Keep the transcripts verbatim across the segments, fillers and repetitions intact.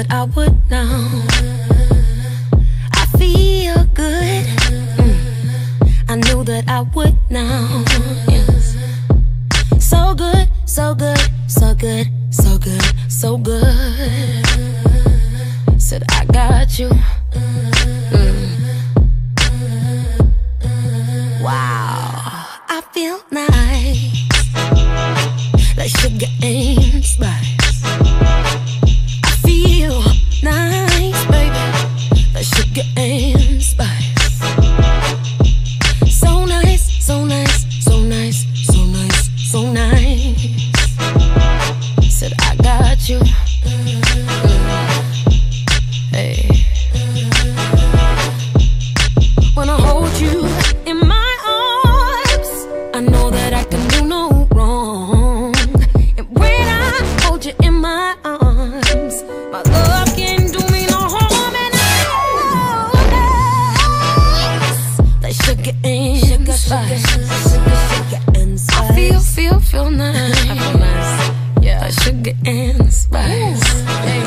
that I would now. I feel good. mm. I knew that I would now. Yes. So good, so good, so good, so good, so good. Said I got you. mm. Wow, I feel nice, like sugar and spice. I feel nice, baby, like sugar and spice. So nice, so nice, so nice, so nice, so nice. Said I got you. Hey, when I hold you in my arms, I know that I can do no wrong. And when I hold you in my arms, my love can do me no harm. And I like sugar and sugar, spice. Sugar, sugar and spice. I feel, feel, feel nice. I feel nice. Yeah, like sugar and spice. Hey.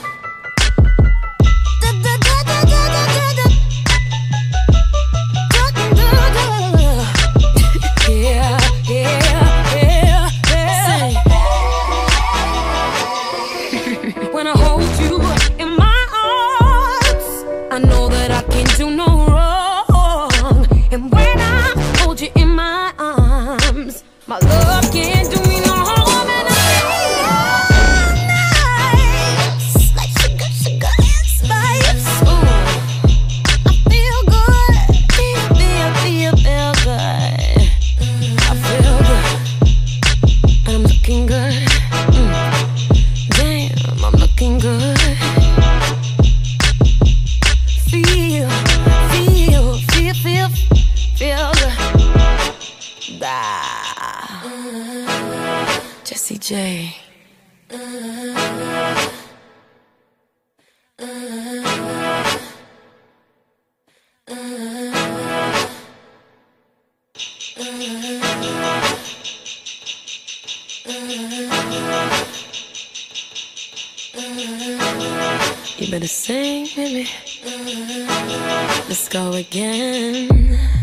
When I hold you in my arms, I know that I can't do no wrong. And when I hold you in my arms, my love can't do me no harm. And I feel nice, like sugar, sugar and spice. Ooh, I feel good, feel, feel, feel, feel good. I feel good, and I'm looking good. mm. Damn, I'm looking good. Feel, feel, feel, feel, feel good. Ah. Jessie J. You better sing with me. Let's go again.